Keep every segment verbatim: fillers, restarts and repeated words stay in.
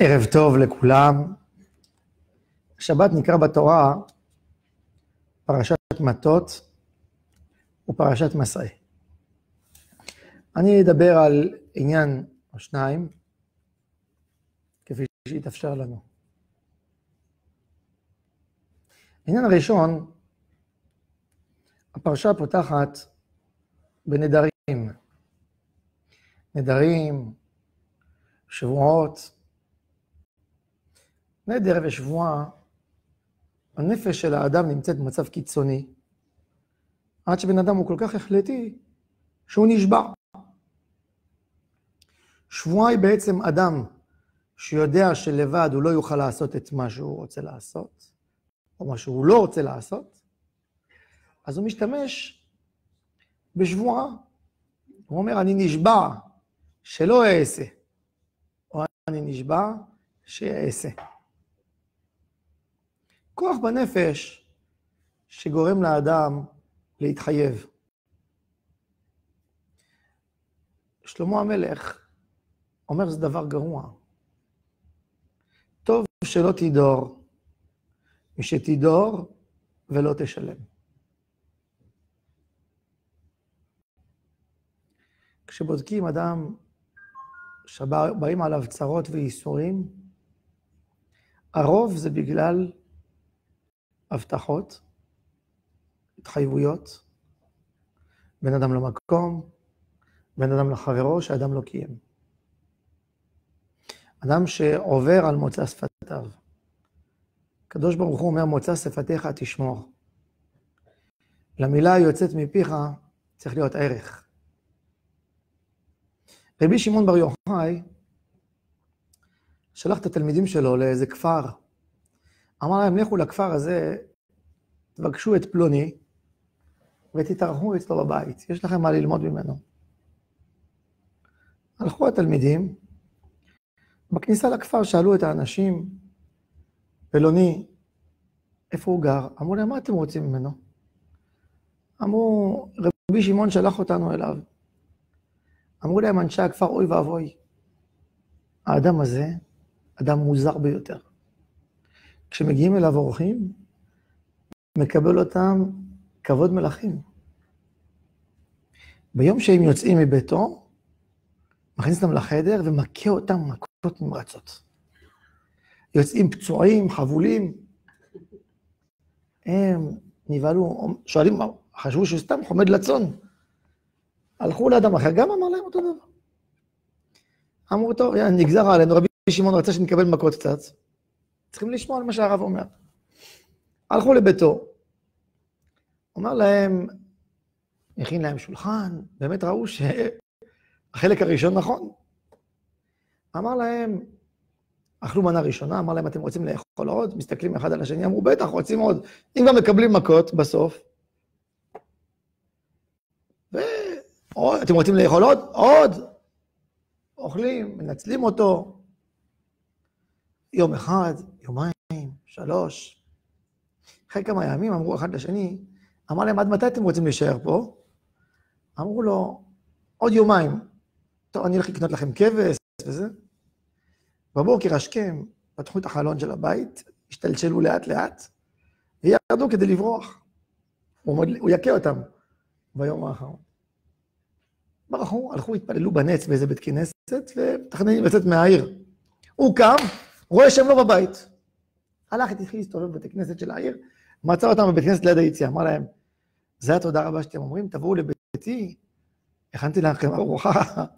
ערב טוב לכולם. שבת נקרא בתורה פרשת מטות ופרשת מסעי. אני אדבר על עניין או שניים, כפי שיתאפשר לנו. העניין הראשון, הפרשה פותחת בנדרים. נדרים, שבועות. נדר ושבועה, הנפש של האדם נמצאת במצב קיצוני, עד שבן אדם הוא כל כך החלטי שהוא נשבע. שבועה היא בעצם אדם שיודע שלבד הוא לא יוכל לעשות את מה שהוא רוצה לעשות, או מה שהוא לא רוצה לעשות, אז הוא משתמש בשבועה. הוא אומר, אני נשבע שלא אעשה, או אני נשבע שאעשה. כוח בנפש שגורם לאדם להתחייב. שלמה המלך אומר שזה דבר גרוע. טוב שלא תדור, משתדור ולא תשלם. כשבודקים אדם שבאים עליו צרות וייסורים, הרוב זה בגלל הבטחות, התחייבויות, בין אדם למקום, בין אדם לחברו, שאדם לא קיים. אדם שעובר על מוצא שפתיו. הקדוש ברוך הוא אומר, מוצא שפתיך תשמור. למילה היוצאת מפיך צריך להיות ערך. רבי שמעון בר יוחאי שלח את התלמידים שלו לאיזה כפר. אמר להם, לכו לכפר הזה, תבקשו את פלוני, ותתארחו אצלו בבית. יש לכם מה ללמוד ממנו. הלכו התלמידים, בכניסה לכפר שאלו את האנשים, פלוני, איפה הוא גר? אמרו להם, מה אתם רוצים ממנו? אמרו, רבי שמעון שלח אותנו אליו. אמרו להם, אנשי הכפר, אוי ואבוי. האדם הזה, אדם מוזר ביותר. כשמגיעים אליו אורחים, מקבל אותם כבוד מלכים. ביום שהם יוצאים מביתו, מכניס אותם לחדר ומכה אותם מכות נמרצות. יוצאים פצועים, חבולים. הם נבהלו, שואלים, חשבו שהוא סתם חומד לצון. הלכו לאדם אחר, גם אמר להם אותו דבר. אמרו, טוב, נגזר עלינו, רבי שמעון רצה שנקבל מכות קצת. צריכים לשמוע על מה שהרב אומר. הלכו לביתו. אומר להם, הכין להם שולחן, באמת ראו שהחלק הראשון נכון. אמר להם, אכלו מנה ראשונה, אמר להם, אתם רוצים לאכול עוד? מסתכלים אחד על השני, אמרו, בטח, רוצים עוד. אם גם מקבלים מכות בסוף, ו... אתם רוצים לאכול עוד? עוד! אוכלים, מנצלים אותו. יום אחד, יומיים, שלוש. אחרי כמה ימים אמרו אחד לשני, אמר להם, עד מתי אתם רוצים להישאר פה? אמרו לו, עוד יומיים. טוב, אני הולך לקנות לכם כבש וזה. בבוקר השכם, פתחו את החלון של הבית, השתלשלו לאט לאט, וירדו כדי לברוח. הוא, הוא יקה אותם ביום האחרון. ברחו, הלכו, התפללו בנץ באיזה בית כנסת, ותכננים לצאת מהעיר. הוא קם, רואה שהם לא בבית. הלך, התחיל להסתובב בבית כנסת של העיר, מצא אותם בבית כנסת ליד היציאה, אמר להם, זה התודה רבה שאתם אומרים, תבואו לביתי, הכנתי לכם ארוחה,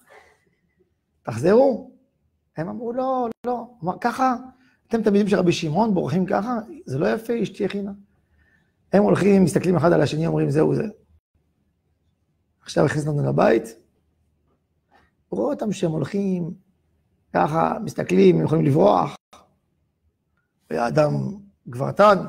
תחזרו. הם אמרו, לא, לא, אמר, ככה, אתם תלמידים של רבי שמעון, בורחים ככה, זה לא יפה, אשתי הכינה. הם הולכים, מסתכלים אחד על השני, אומרים, זהו זה. עכשיו הכניס לנו לבית, רואה אותם שהם הולכים, ככה, מסתכלים, הם יכולים לברוח, והאדם גברתן.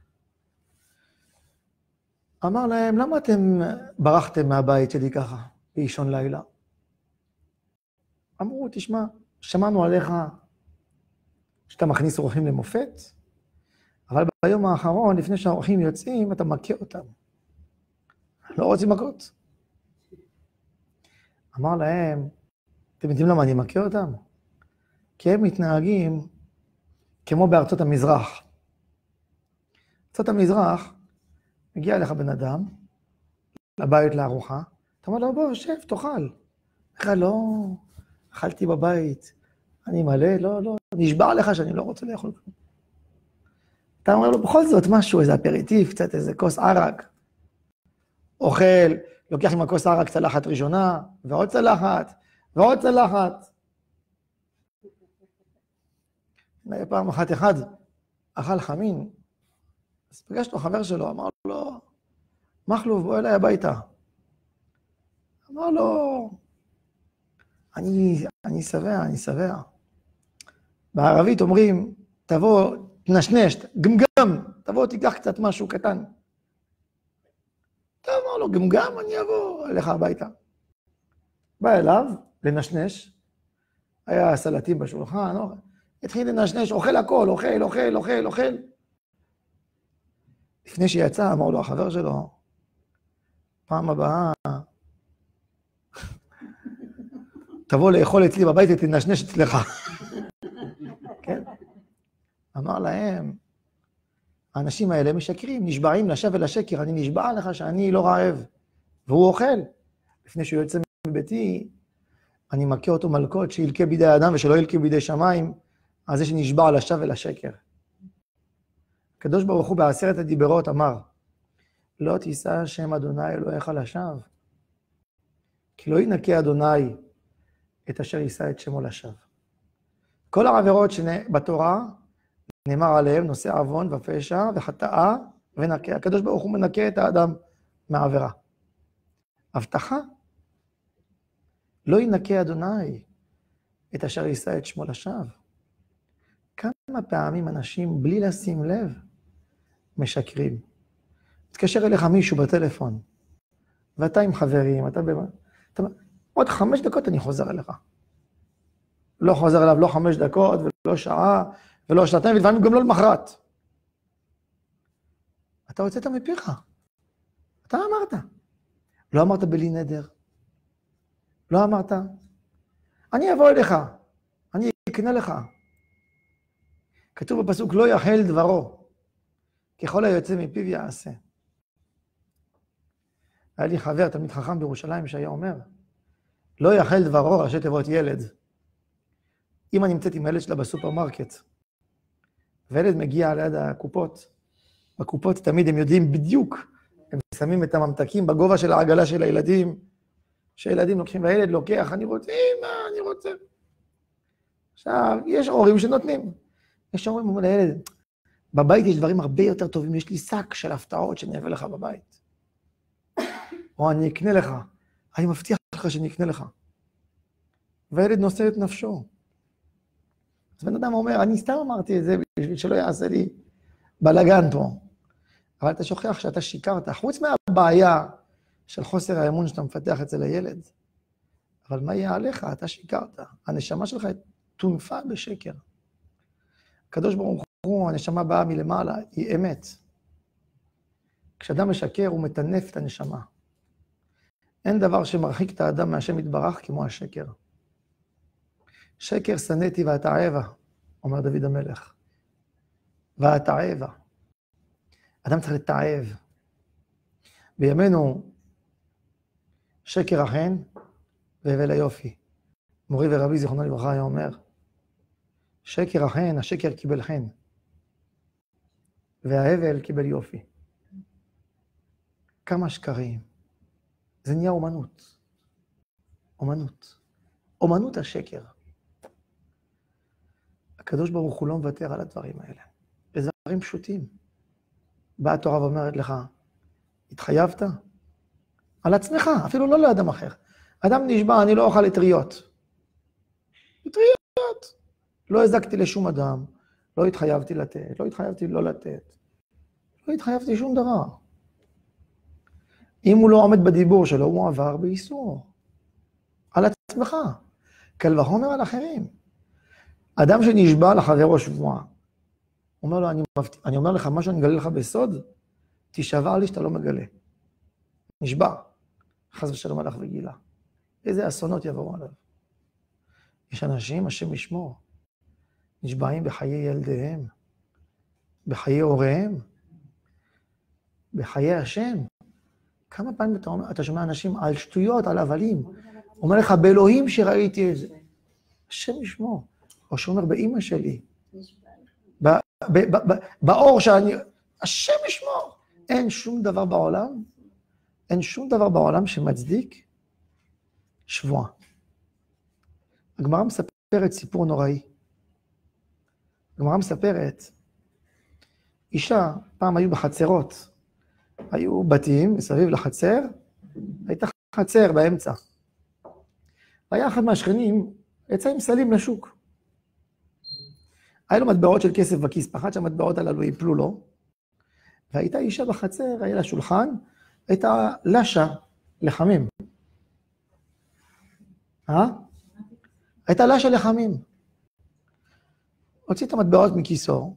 אמר להם, למה אתם ברחתם מהבית שלי ככה, באישון לילה? אמרו, תשמע, שמענו עליך שאתה מכניס אורחים למופת, אבל ביום האחרון, לפני שהאורחים יוצאים, אתה מכה אותם. לא רוצים מכות. אמר להם, אתם יודעים למה אני מכה אותם? כי הם מתנהגים כמו בארצות המזרח. ארצות המזרח, מגיע אליך בן אדם, לבית לארוחה, אתה אומר לו, בוא, שב, תאכל. לך, לא, אכלתי בבית, אני מלא, לא, לא, נשבע לך שאני לא רוצה לאכול כלום. אתה אומר לו, בכל זאת, משהו, איזה אפריטיב, קצת איזה כוס ערק. אוכל, לוקח עם הכוס ערק צלחת ראשונה, ועוד צלחת, ועוד צלחת. פעם אחת אחד, אכל חמין, אז פגש לו חבר שלו, אמר לו, מחלוב, בוא אליי הביתה. אמר לו, אני, אני שבע, אני שבע. בערבית אומרים, תבוא, תנשנש, גמגם, תבוא, תיקח קצת משהו קטן. אתה אמר לו, גמגם, אני אבוא אליך הביתה. בא אליו, לנשנש, היה סלטים בשולחן, התחיל לנשנש, אוכל הכל, אוכל, אוכל, אוכל, אוכל. לפני שיצא, אמר לו החבר שלו, פעם הבאה, תבוא לאכול אצלי בבית ותנשנש אצלך. כן? אמר להם, האנשים האלה משקרים, נשבעים לשווא ולשקר, אני נשבע לך שאני לא רעב, והוא אוכל. לפני שהוא יוצא מביתי, אני מכה אותו מלכות שילכה בידי האדם ושלא ילכה בידי שמיים, על זה שנשבע לשווא ולשקר. הקדוש ברוך הוא בעשרת הדיברות אמר, לא תישא שם אדוני אלוהיך לשווא, כי לא ינקה אדוני את אשר יישא את שמו לשווא. כל העבירות שבתורה נאמר עליהם נושא עוון ופשע וחטאה ונקה. הקדוש ברוך הוא מנקה את האדם מהעבירה. הבטחה, לא ינקה אדוני את אשר יישא את שמו לשווא. כמה פעמים אנשים בלי לשים לב משקרים. מתקשר אליך מישהו בטלפון, ואתה עם חברים, אתה במה... אתה... עוד חמש דקות אני חוזר אליך. לא חוזר אליו לא חמש דקות ולא שעה ולא שנתיים, ולפעמים גם לא למחרת. אתה הוצאת מפיך. אתה אמרת. לא אמרת בלי נדר. לא אמרת. אני אבוא אליך. אני אקנה לך. כתוב בפסוק, לא יחל דברו. ככל היוצא מפיו יעשה. היה לי חבר, תלמיד חכם בירושלים, שהיה אומר, לא יחל דברו, ראשי תיבות ילד. אמא נמצאת עם הילד שלה בסופרמרקט, וילד מגיע ליד הקופות, בקופות תמיד הם יודעים בדיוק, הם שמים את הממתקים בגובה של העגלה של הילדים, שילדים לוקחים, והילד לוקח, אני רוצה, אמא, אני רוצה. עכשיו, יש הורים שנותנים. יש הורים אומרים לילד, בבית יש דברים הרבה יותר טובים, יש לי שק של הפתעות שאני אביא לך בבית. או אני אקנה לך, אני מבטיח לך שאני אקנה לך. והילד נושא את נפשו. אז בן אדם אומר, אני סתם אמרתי את זה בשביל שלא יעשה לי בלגן פה. אבל אתה שוכח שאתה שיקרת, חוץ מהבעיה של חוסר האמון שאתה מפתח אצל הילד. אבל מה יהיה עליך? אתה שיקרת. הנשמה שלך תונפה בשקר. הקדוש ברוך הוא, הנשמה באה מלמעלה, היא אמת. כשאדם משקר, הוא מטנף את הנשמה. אין דבר שמרחיק את האדם מהשם יתברך כמו השקר. שקר שנאתי ואתעבה, אומר דוד המלך. ואתעבה. אדם צריך לתעב. בימינו, שקר החן והבל היופי. מורי ורבי זיכרונו לברכה היה אומר, שקר החן, השקר קיבל חן, וההבל קיבל יופי. כמה שקרים. זה נהיה אומנות. אומנות. אומנות השקר. הקדוש ברוך הוא לא מוותר על הדברים האלה. זה דברים פשוטים. באה התורה ואומרת לך, התחייבת? על עצמך, אפילו לא לאדם אחר. אדם נשבע, אני לא אוכל אטריות. אטריות. לא הזקתי לשום אדם, לא התחייבתי לתת, לא התחייבתי לא לתת. לא התחייבתי שום דבר. אם הוא לא עומד בדיבור שלו, הוא עבר באיסור. על עצמך. קל וחומר על אחרים. אדם שנשבע לחברו שבועה, אומר לו, אני, מבט... אני אומר לך, מה שאני מגלה לך בסוד, תשבע לי שאתה לא מגלה. נשבע. חס ושלום הלך וגילה. איזה אסונות יבואו עליו. יש אנשים, השם ישמור. נשבעים בחיי ילדיהם, בחיי הוריהם, בחיי השם. כמה פעמים אתה, אתה שומע אנשים על שטויות, על הבלים. הוא אומר לך, באלוהים שראיתי את זה. השם ישמור. או שאומר, באמא שלי. ב, ב, ב, ב, באור שאני... השם ישמור. אין שום דבר בעולם, אין שום דבר בעולם שמצדיק שבועה. הגמרא מספרת סיפור נוראי. הגמרא מספרת, אישה, פעם היו בחצרות, היו בתים מסביב לחצר, הייתה חצר באמצע. היה אחד מהשכנים, יצא עם סלים לשוק. היה לו מטבעות של כסף בכיס, פחד שהמטבעות הללו ייפלו לו, והייתה אישה בחצר, היה לה שולחן, הייתה לשה לחמים. אה? הייתה לשה לחמים. הוציא את המטבעות מכיסו,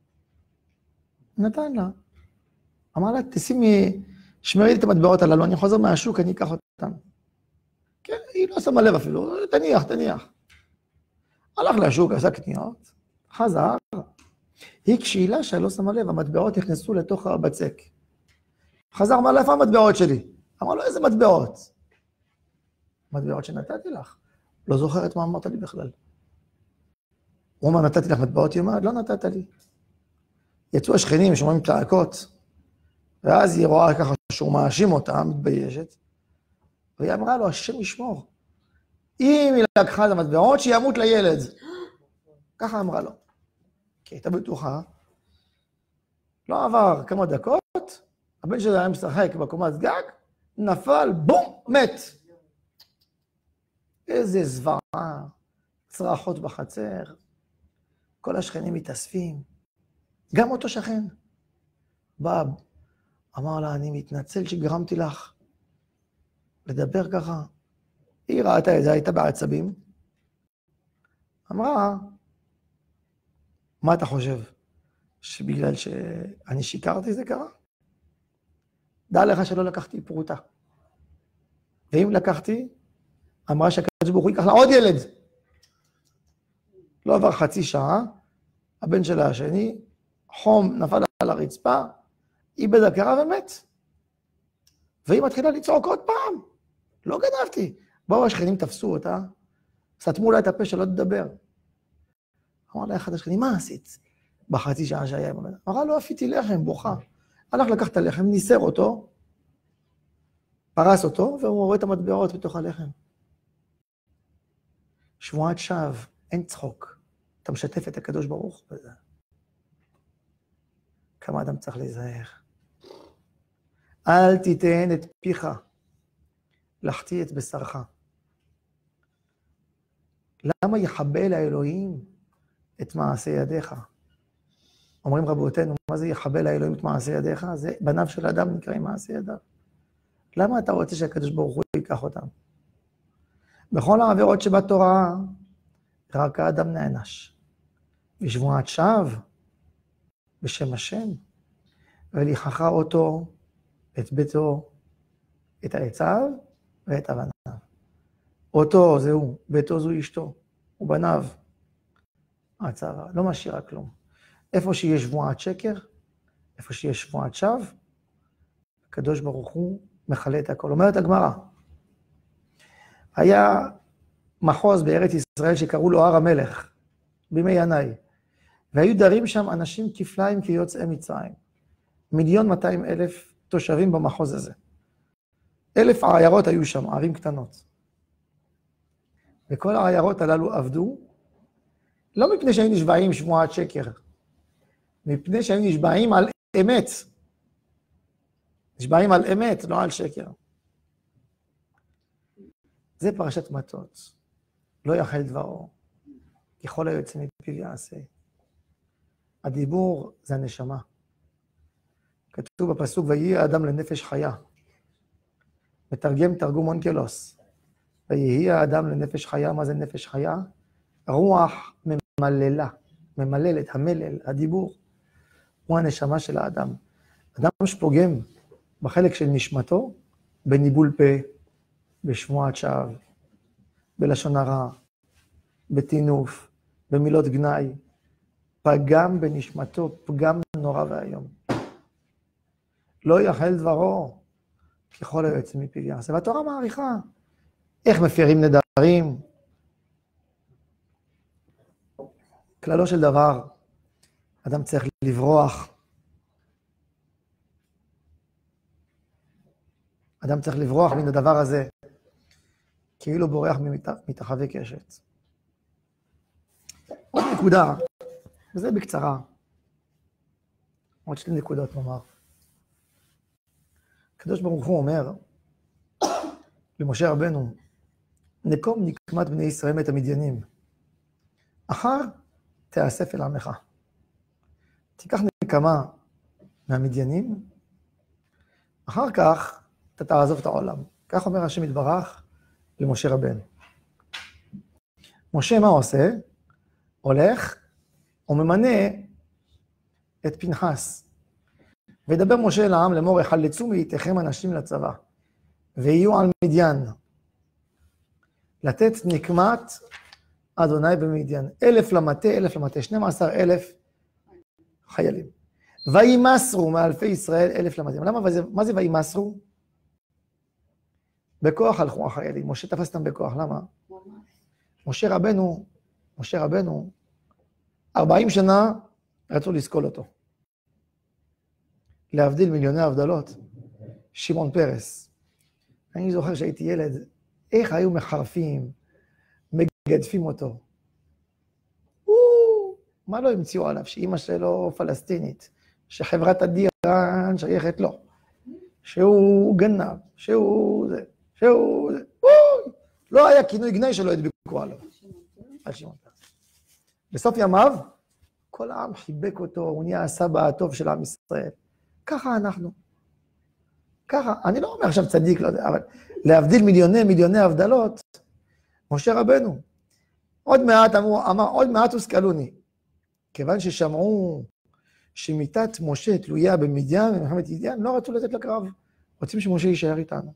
נתן לה. אמר לה, תשימי, שמרי את המטבעות הללו, אני חוזר מהשוק, אני אקח אותם. כן, היא לא שמה לב אפילו, תניח, תניח. הלך לשוק, עשה קניות, חזר. היא כשהיא לשה, לא שמה לב, המטבעות נכנסו לתוך הבצק. חזר, אמר לה, איפה המטבעות שלי? אמר לו, איזה מטבעות? מטבעות שנתתי לך. לא זוכרת מה אמרת לי בכלל. הוא אומר, נתתי לך מטבעות? היא אומרת, לא נתת לי. יצאו השכנים, שומעים צעקות, ואז היא רואה ככה שהוא מאשים אותה, מתביישת, והיא אמרה לו, השם ישמור. אם היא לקחה את המטבעות, שימות לילד. ככה אמרה לו. כי הייתה בטוחה. לא עבר כמה דקות, הבן שלה היה משחק בקומת גג, נפל, בום, מת. איזה זוועה, צרחות בחצר, כל השכנים מתאספים. גם אותו שכן. בא, אמר לה, אני מתנצל שגרמתי לך לדבר ככה. היא ראתה את זה, הייתה בעצבים. אמרה, מה אתה חושב? שבגלל שאני שיקרתי זה קרה? דע לך שלא לקחתי פרוטה. ואם לקחתי, אמרה שהקדוש ברוך הוא ייקח לה עוד ילד. לא עבר חצי שעה, הבן שלה השני, חום נפל על הרצפה, איבד הכרה ומת. והיא מתחילה לצעוק עוד פעם. לא גנבתי. באו השכנים תפסו אותה, סתמו לה את הפה שלא תדבר. אמר לה אחד השכנים, מה עשית? בחצי שעה שהיה עם הבן. אמרה לו, עפיתי לחם, בוכה. הלך לקח את הלחם, ניסר אותו, פרס אותו, והוא רואה את המטבעות בתוך הלחם. שבועת שווא, אין צחוק. אתה משתף את הקדוש ברוך בזה. כמה אדם צריך להיזהר. אל תיתן את פיך לחטיא את בשרך. למה יחבל האלוהים את מעשה ידיך? אומרים רבותינו, מה זה יחבל האלוהים את מעשה ידיך? זה בניו של אדם נקראים מעשה ידיו. למה אתה רוצה שהקדוש ברוך הוא ייקח אותם? בכל העבירות שבתורה, רק האדם נענש. בשבועת שווא, בשם השם, וליחך אותו, את ביתו, את העציו ואת הבניו. אותו זהו, ביתו זו אשתו, ובניו, העצרה, לא משאירה כלום. איפה שיש שבועת שקר, איפה שיש שבועת שווא, הקדוש ברוך הוא מחלה את הכל. אומרת הגמרא, היה מחוז בארץ ישראל שקראו לו הר המלך, בימי ינאי, והיו דרים שם אנשים כפליים כיוצאי מצרים. מיליון מאתיים אלף תושבים במחוז הזה. אלף העיירות היו שם, ערים קטנות. וכל העיירות הללו עבדו, לא מפני שהיו נשבעים שבועת שקר, מפני שהיו נשבעים על אמת. נשבעים על אמת, לא על שקר. זה פרשת מטות. לא יחל דברו, ככל היוצא מפיו יעשה. הדיבור זה הנשמה. כתוב בפסוק, ויהי האדם לנפש חיה. מתרגם תרגום אונקלוס. ויהי האדם לנפש חיה, מה זה נפש חיה? רוח ממללה, ממללת, המלל, הדיבור. הוא הנשמה של האדם. אדם שפוגם בחלק של נשמתו, בניבול פה, בשבועת שווא, בלשון הרע, בטינוף, במילות גנאי, פגם בנשמתו, פגם נורא והיום. לא יחל דברו ככל היוצא מפיו יעשה. והתורה מעריכה איך מפירים נדרים. כללו של דבר, אדם צריך לברוח. אדם צריך לברוח מן הדבר הזה, כאילו בורח מתחווי קשת. עוד נקודה, וזה בקצרה. עוד שתי נקודות נאמר. הקדוש ברוך הוא אומר למשה רבנו, נקום נקמת בני ישראל את המדיינים, אחר תאסף אל עמך. תיקח נקמה מהמדיינים, אחר כך אתה תעזוב את העולם. כך אומר השם יתברך למשה רבנו. משה מה עושה? הולך וממנה את פנחס. וידבר משה אל העם לאמור, יחלצו מאיתכם אנשים לצבא, ויהיו על מדיין, לתת נקמת אדוני במדיין. אלף למטה, אלף למטה, שנים עשר אלף חיילים. וימסרו מאלפי ישראל אלף למטה. למה, מה זה וימסרו? בכוח הלכו החיילים. משה תפס אותם בכוח, למה? משה רבנו, משה רבנו, ארבעים שנה רצו לסקול אותו. להבדיל מיליוני הבדלות, שמעון פרס. אני זוכר שהייתי ילד, איך היו מחרפים, מגדפים אותו. הוא, מה לא המציאו עליו? שאימא שלו פלסטינית, שחברת הדירן שייכת לו, שהוא גנב, שהוא זה, שהוא זה. אוי, לא היה כינוי גנאי שלא הדביקו עליו. על שמעון פרס. בסוף ימיו, כל העם חיבק אותו, הוא נהיה הסבא הטוב של עם ישראל. ככה אנחנו. ככה, אני לא אומר עכשיו צדיק, לא יודע, אבל להבדיל מיליוני מיליוני הבדלות, משה רבנו, עוד מעט אמר, אמר עוד מעט הוסקלוני, כיוון ששמעו שמיתת משה תלויה במדיין, במלחמת מדיין, לא רצו לתת לקרב, רוצים שמשה יישאר איתנו.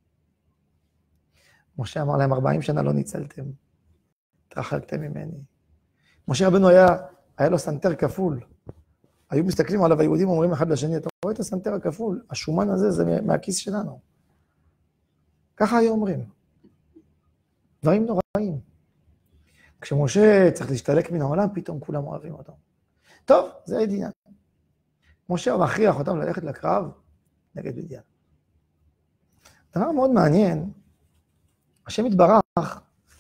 משה אמר להם, ארבעים שנה לא ניצלתם, התרחקתם ממני. משה רבנו היה, היה לו סנטר כפול, היו מסתכלים עליו, היהודים אומרים אחד לשני, אתה רואה את הסנטר הכפול, השומן הזה זה מהכיס שלנו. ככה היו אומרים. דברים נוראים. כשמשה צריך להשתלק מן העולם, פתאום כולם אוהבים אותו. טוב, זה העניין. משה מכריח אותם ללכת לקרב נגד מדיין. דבר מאוד מעניין, השם יתברך,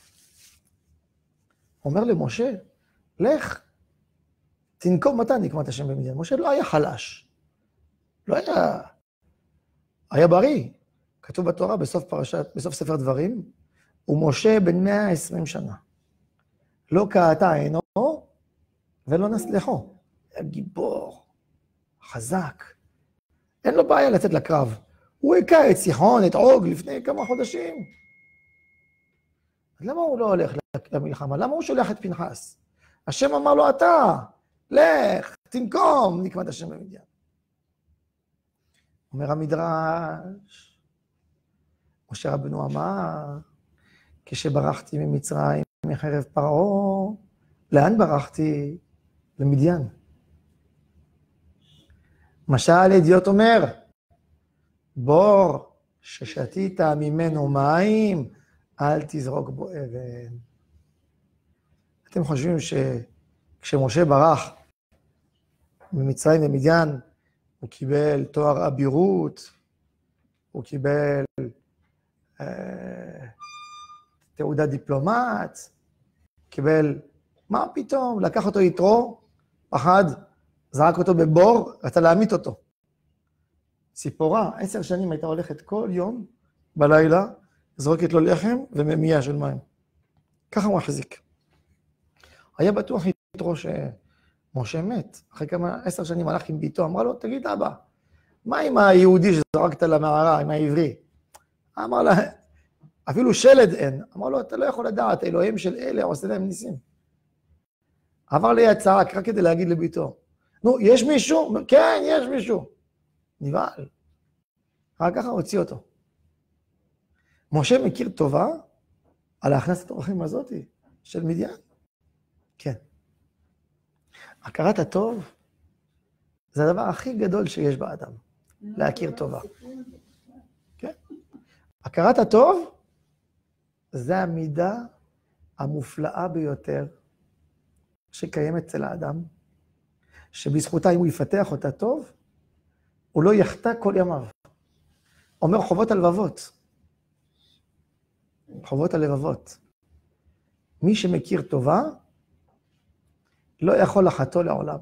אומר למשה, לך, תנקום מתי נקמת השם במדיין. משה לא היה חלש, לא היה, היה בריא. כתוב בתורה בסוף פרשת, בסוף ספר דברים, ומשה בן מאה ועשרים שנה. לא קעתה עינו ולא נסלחו. היה גיבור, חזק. אין לו בעיה לצאת לקרב. הוא הכה את סיחון, את עוג, לפני כמה חודשים. אז למה הוא לא הולך למלחמה? למה הוא שולח את פנחס? השם אמר לו, אתה, לך, תנקום, נקמת השם במדיין. אומר המדרש, משה רבנו אמר, כשברחתי ממצרים, מחרב פרעה, לאן ברחתי? למדיין. משל אדיוט אומר, בור ששתית ממנו מים, אל תזרוק בו אבן. אתם חושבים שכשמשה ברח ממצרים למדיין, הוא קיבל תואר אבירות, הוא קיבל אה, תעודת דיפלומט, קיבל, מה פתאום? לקח אותו יתרו, פחד, זרק אותו בבור, רצה להמית אותו. ציפורה, עשר שנים הייתה הולכת כל יום בלילה, זרוקת לו לחם וממייה של מים. ככה הוא החזיק. היה בטוח יתרו שמשה מת, אחרי כמה עשר שנים הלך עם ביתו, אמרה לו, תגיד אבא, מה עם היהודי שזרקת למערה, עם העברי? אמר לה, אפילו שלד אין. אמר לו, אתה לא יכול לדעת, אלוהים של אלה עושה להם ניסים. עבר לי הצעק רק כדי להגיד לביתו, נו, יש מישהו? כן, יש מישהו. נבעל. רק ככה הוציא אותו. משה מכיר טובה על הכנסת אורחים הזאת של מדיין? כן. הכרת הטוב זה הדבר הכי גדול שיש באדם, להכיר טובה. כן? הכרת הטוב זה המידה המופלאה ביותר שקיימת אצל האדם, שבזכותה אם הוא יפתח אותה טוב, הוא לא יחטא כל ימיו. אומר חובות הלבבות. חובות הלבבות. מי שמכיר טובה, לא יכול לחטוא לעולם.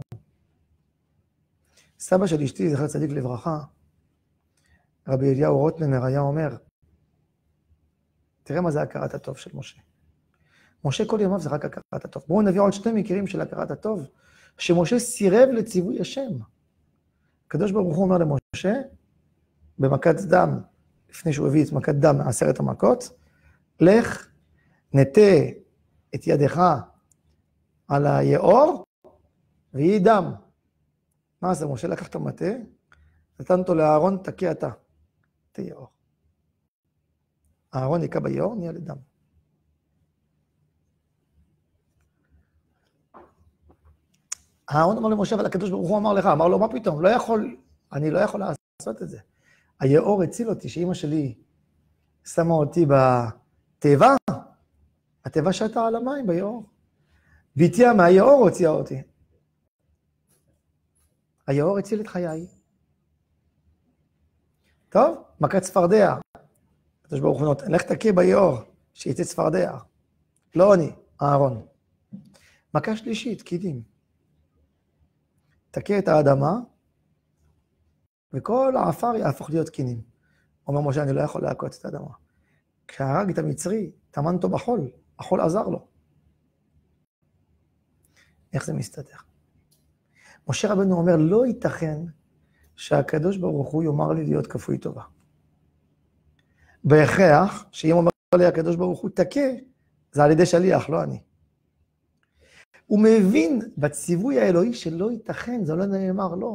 סבא של אשתי, זכר צדיק לברכה, רבי אליהו רוטנר היה אומר, תראה מה זה הכרת הטוב של משה. משה כל ימיו זה רק הכרת הטוב. בואו נביא עוד שני מקרים של הכרת הטוב, שמשה סירב לציווי השם. הקדוש ברוך הוא אומר למשה, במכת דם, לפני שהוא הביא את מכת דם מעשרת המכות, לך, נטה את ידך על היאור, ויהי דם. מה עשה משה? לקח את המטה, נתן אותו לאהרון, תקע אתה, את היאור. האהרון יקע ביאור, נהיה לדם. האהרון אמר למשה, אבל הקדוש ברוך הוא אמר לך, אמר לו, מה פתאום? לא יכול, אני לא יכול לעשות את זה. היאור הציל אותי, שאמא שלי שמה אותי בתיבה, התיבה שהייתה על המים ביאור. ביתיה מהיאור הוציאה אותי. היאור הציל את חיי. טוב, מכת צפרדע. הקדוש ברוך הוא נותן, לך תקיא ביאור, שיצא צפרדע. לא אני, אהרון. מכה שלישית, קידים. תקיא את האדמה, וכל העפר יהפוך להיות קינים. אומר משה, אני לא יכול להכות את האדמה. כשהרג את המצרי, טמן אותו בחול, החול עזר לו. איך זה מסתדר? משה רבנו אומר, לא ייתכן שהקדוש ברוך הוא יאמר לי להיות כפוי טובה. בהכרח, שאם אומר לי הקדוש ברוך הוא תכה, זה על ידי שליח, לא אני. הוא מבין בציווי האלוהי שלא ייתכן, זה לא נאמר, לא.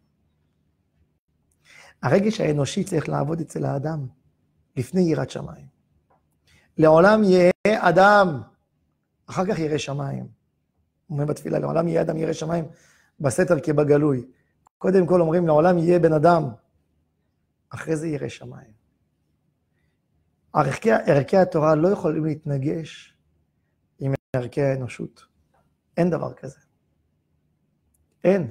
הרגש האנושי צריך לעבוד אצל האדם, לפני יראת שמיים. לעולם יהיה אדם, אחר כך ירא שמיים. אומרים בתפילה, לעולם יהיה אדם ירא שמיים, בסתר כבגלוי. קודם כל אומרים, לעולם יהיה בן אדם, אחרי זה ירא שמיים. ערכי, ערכי התורה לא יכולים להתנגש עם ערכי האנושות. אין דבר כזה. אין.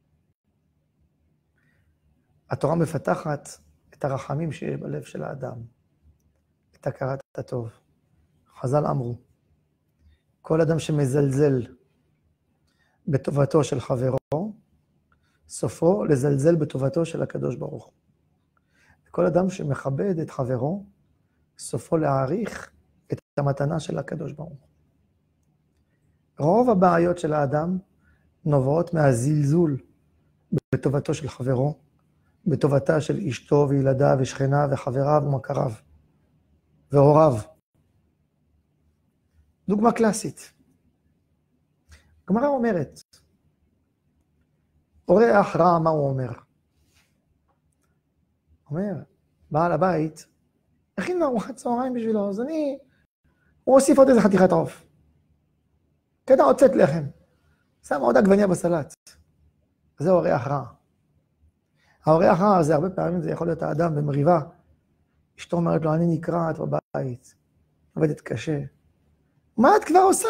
התורה מפתחת את הרחמים שיש בלב של האדם, את הכרת הטוב. חז"ל אמרו, כל אדם שמזלזל בטובתו של חברו, סופו לזלזל בטובתו של הקדוש ברוך הוא. כל אדם שמכבד את חברו, סופו להעריך את המתנה של הקדוש ברוך הוא. רוב הבעיות של האדם נובעות מהזלזול בטובתו של חברו, בטובתה של אשתו וילדיו ושכניו וחבריו ומכריו והוריו. דוגמה קלאסית. הגמרא אומרת, אורח רע, מה הוא אומר? אומר, בעל הבית, הכין ארוחת צהריים בשבילו, אז אני, הוא הוסיף עוד איזה חתיכת עוף. קטע עוד צאת לחם. שם עוד עגבניה בסלט. זה אורח רע. האורח רע הזה, הרבה פעמים זה יכול להיות האדם במריבה. אשתו אומרת לו, אני נקרעת בבית, עובדת קשה. מה את כבר עושה?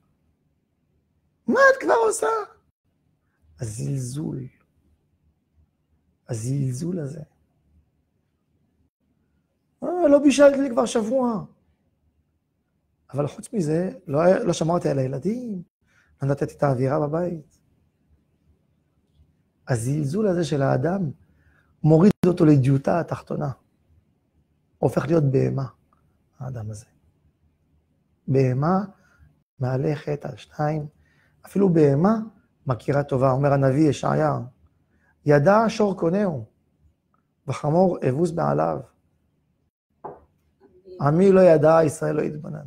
מה את כבר עושה? הזלזול. הזלזול הזה. אה, לא בישלת לי כבר שבוע. אבל חוץ מזה, לא, לא שמרתי על הילדים, לא נתתי את האווירה בבית. הזלזול הזה של האדם מוריד אותו לדיוטה התחתונה. הופך להיות בהמה, האדם הזה. בהמה מהלכת על שניים, אפילו בהמה מכירה טובה. אומר הנביא ישעיה, ידע שור קונהו, וחמור אבוס בעליו. עמי לא ידע, ישראל לא יתבונן.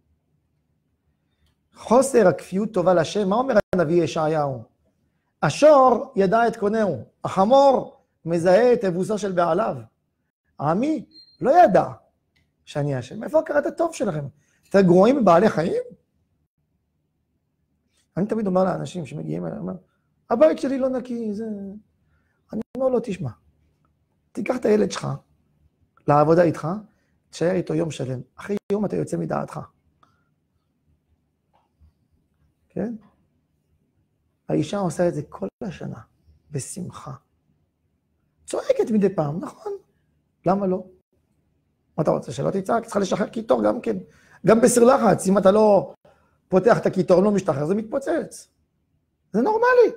חוסר הכפיות טובה לשם, מה אומר הנביא ישעיהו? השור ידע את קונהו, החמור מזהה את אבוסו של בעליו. עמי לא ידע שאני השם. איפה הכרת הטוב שלכם? אתם גרועים בבעלי חיים? אני תמיד אומר לאנשים שמגיעים אליי, אומר, הבית שלי לא נקי, זה... אני אומר לו, תשמע, תיקח את הילד שלך לעבודה איתך, תשאר איתו יום שלם. אחרי יום אתה יוצא מדעתך. כן? האישה עושה את זה כל השנה, בשמחה. צועקת מדי פעם, נכון? למה לא? מה אתה רוצה, שלא תצעק? צריכה לשחרר קיטור גם כן. גם בסיר לחץ, אם אתה לא פותח את הקיטור, לא משתחרר, זה מתפוצץ. זה נורמלי.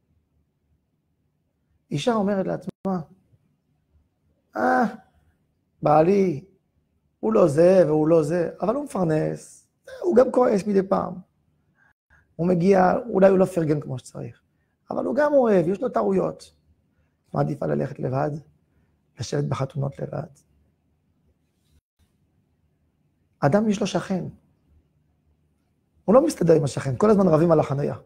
אישה אומרת לעצמה, אה, בעלי, הוא לא זה והוא לא זה, אבל הוא מפרנס, הוא גם כועס מדי פעם. הוא מגיע, אולי הוא לא פרגן כמו שצריך, אבל הוא גם אוהב, יש לו טעויות. מעדיפה ללכת לבד, לשבת בחתונות לבד. אדם יש לו שכן. הוא לא מסתדר עם השכן, כל הזמן רבים על החנייה.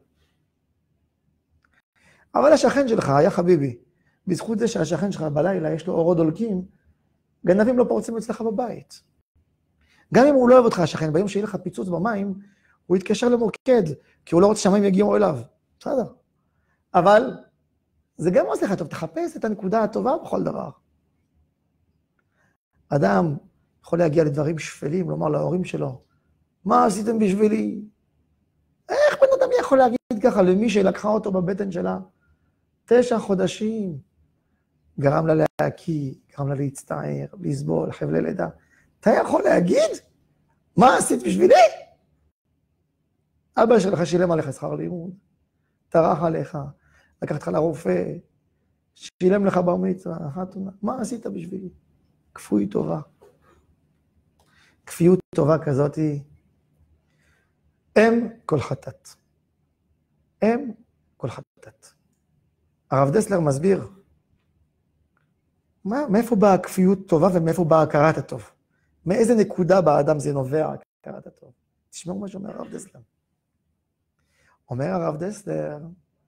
אבל השכן שלך היה חביבי. בזכות זה שהשכן שלך בלילה יש לו אורות דולקים, גנבים לא פורצים אצלך בבית. גם אם הוא לא אוהב אותך השכן, ביום שיהיה לך פיצוץ במים, הוא יתקשר למוקד, כי הוא לא רוצה שהמים יגיעו אליו. בסדר. אבל זה גם עושה לך טוב, תחפש את הנקודה הטובה בכל דבר. אדם יכול להגיע לדברים שפלים, לומר להורים שלו, מה עשיתם בשבילי? איך בן אדם יכול להגיד ככה למי שלקחה אותו בבטן שלה? תשע חודשים. גרם לה להקיא, גרם לה להצטער, לסבול, חבלי לידה. אתה יכול להגיד? מה עשית בשבילי? אבא שלך שילם עליך שכר לימוד, טרח עליך, לקח אותך לרופא, שילם לך בר מצווה, חתונה. מה עשית בשבילי? כפוי טובה. כפיות טובה כזאת היא אם כל חטאת. אם כל חטאת. הרב דסלר מסביר, מה, מאיפה באה הכפיות טובה ומאיפה באה הכרת הטוב? מאיזה נקודה באדם זה נובע הכרת הטוב? תשמעו מה שאומר הרב דסלר. אומר הרב דסלר,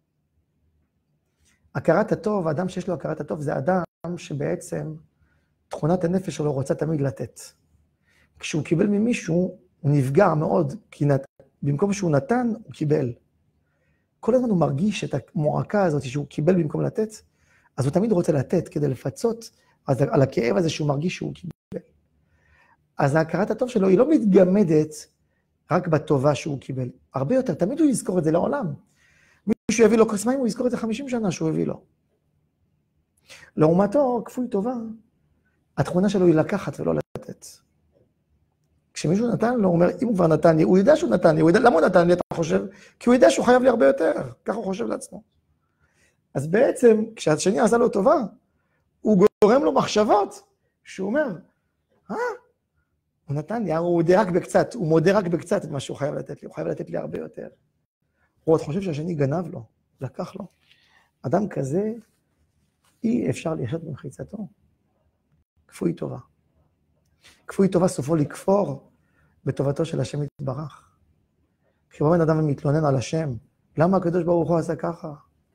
הכרת הטוב, האדם שיש לו הכרת הטוב, זה אדם שבעצם תכונת הנפש שלו רוצה תמיד לתת. כשהוא קיבל ממישהו, הוא נפגע מאוד, כי נת... במקום שהוא נתן, הוא קיבל. כל הזמן הוא מרגיש את המועקה הזאת שהוא קיבל במקום לתת, אז הוא תמיד רוצה לתת כדי לפצות אז על הכאב הזה שהוא מרגיש שהוא קיבל. אז ההכרת הטוב שלו היא לא מתגמדת רק בטובה שהוא קיבל. הרבה יותר, תמיד הוא יזכור את זה לעולם. מישהו יביא לו כוס מים, הוא יזכור את זה חמישים שנה שהוא הביא לו. לעומתו, כפוי טובה, התכונה שלו היא לקחת ולא לתת. כשמישהו נתן לו, הוא אומר, אם הוא כבר נתן לי, הוא יודע שהוא נתן לי, הוא יודע, למה הוא נתן לי, אתה חושב? כי הוא יודע שהוא חייב לי הרבה יותר, ככה הוא חושב לעצמו. אז בעצם, כשהשני עשה לו טובה, הוא גורם לו מחשבות, שהוא אומר, אה, הוא נתן לי, הוא מודה רק בקצת, הוא מודה רק בקצת את מה שהוא חייב לתת לי, הוא חייב לתת לי הרבה יותר. הוא עוד חושב שהשני גנב לו, לקח לו. אדם כזה, אי אפשר לחיות במחיצתו. כפוי טובה. כפוי טובה סופו לכפור בטובתו של השם יתברך. כשבא בן אדם ומתלונן על השם, למה הקדוש ברוך הוא עשה ככה?